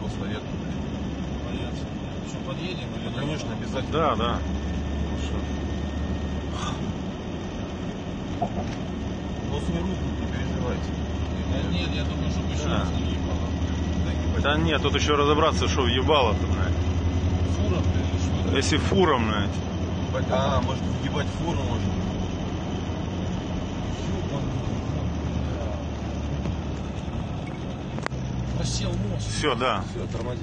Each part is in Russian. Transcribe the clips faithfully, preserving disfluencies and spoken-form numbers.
посоветую. Бояться. Что, подъедем или? Ну, конечно, обязательно. Да, да. Но свою руку не переживайте. Да нет, я думаю, что еще Да. раз не ебало. Да нет, тут еще разобраться, что въебало-то, блядь. Фура, или что? Если фура, блядь. А, может въебать фуру можно. Просел мост. Все, да. Все, тормозить.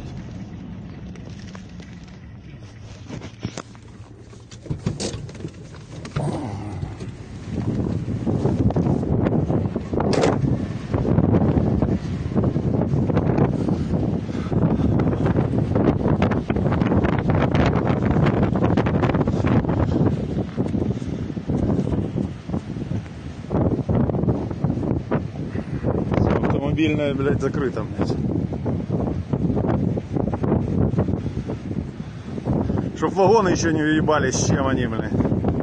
Автомобильная, блядь, закрыта, блядь. Чтоб вагоны еще не въебались, с чем они, блядь.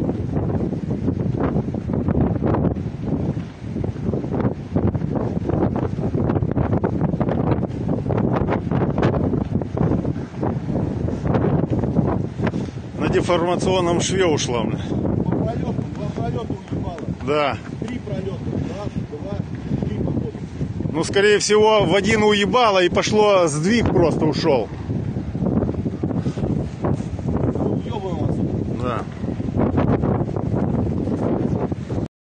На деформационном шве ушла, блядь. По пролету, два пролета уебало. Да. Три пролета. Раз, два, три, походу. Ну, скорее всего, в один уебало и пошло, сдвиг просто ушел.